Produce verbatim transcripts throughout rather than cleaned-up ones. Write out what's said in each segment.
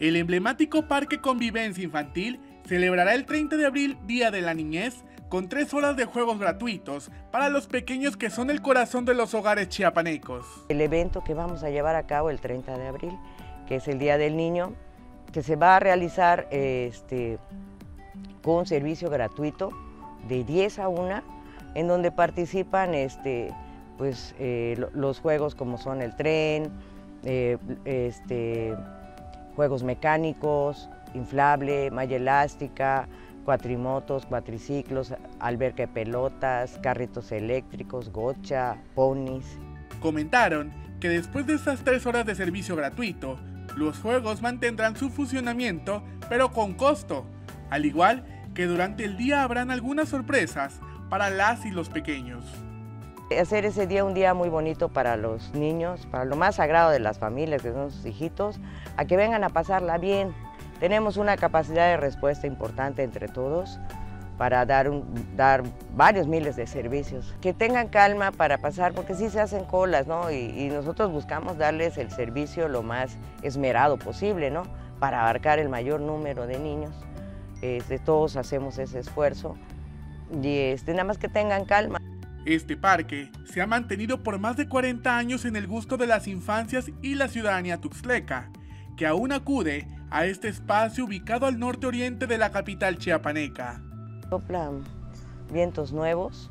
El emblemático Parque Convivencia Infantil celebrará el treinta de abril Día de la Niñez con tres horas de juegos gratuitos para los pequeños que son el corazón de los hogares chiapanecos. El evento que vamos a llevar a cabo el treinta de abril, que es el Día del Niño, que se va a realizar este, con servicio gratuito de diez a una, en donde participan este, pues, eh, los juegos como son el tren, eh, este, juegos mecánicos, inflable, malla elástica, cuatrimotos, cuatriciclos, alberca de pelotas, carritos eléctricos, gocha, ponis. Comentaron que después de estas tres horas de servicio gratuito, los juegos mantendrán su funcionamiento, pero con costo, al igual que durante el día habrán algunas sorpresas para las y los pequeños. Hacer ese día un día muy bonito para los niños, para lo más sagrado de las familias, que son sus hijitos, a que vengan a pasarla bien. Tenemos una capacidad de respuesta importante entre todos para dar, un, dar varios miles de servicios. Que tengan calma para pasar, porque sí se hacen colas, ¿no? Y, y nosotros buscamos darles el servicio lo más esmerado posible, ¿no? Para abarcar el mayor número de niños. Este, todos hacemos ese esfuerzo y este, nada más que tengan calma. Este parque se ha mantenido por más de cuarenta años en el gusto de las infancias y la ciudadanía tuxtleca, que aún acude a este espacio ubicado al norte oriente de la capital chiapaneca. Soplan vientos nuevos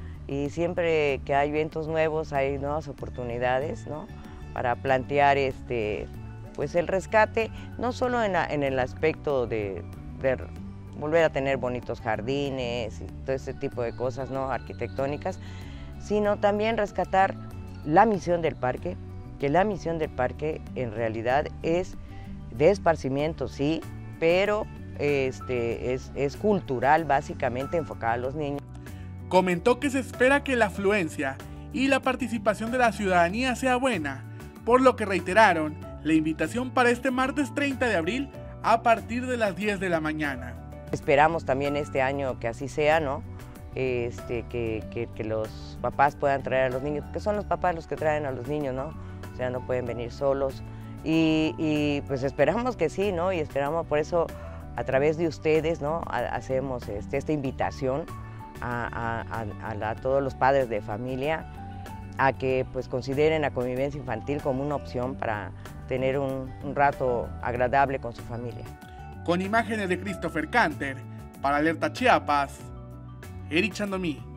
y siempre que hay vientos nuevos hay nuevas oportunidades, ¿no? Para plantear este, pues el rescate, no solo en, la, en el aspecto de, de volver a tener bonitos jardines y todo ese tipo de cosas, ¿no? Arquitectónicas, sino también rescatar la misión del parque, que la misión del parque en realidad es de esparcimiento, sí, pero este, es, es cultural, básicamente enfocada a los niños. Comentó que se espera que la afluencia y la participación de la ciudadanía sea buena, por lo que reiteraron la invitación para este martes treinta de abril a partir de las diez de la mañana. Esperamos también este año que así sea, ¿no? Este, que, que, que los papás puedan traer a los niños, porque son los papás los que traen a los niños, ¿no? O sea, no pueden venir solos. Y, y pues esperamos que sí, ¿no? Y esperamos, por eso, a través de ustedes, ¿no? Hacemos este, esta invitación a, a, a, a todos los padres de familia a que pues consideren la convivencia infantil como una opción para tener un, un rato agradable con su familia. Con imágenes de Christopher Canter, para Alerta Chiapas, Eric Chandomí.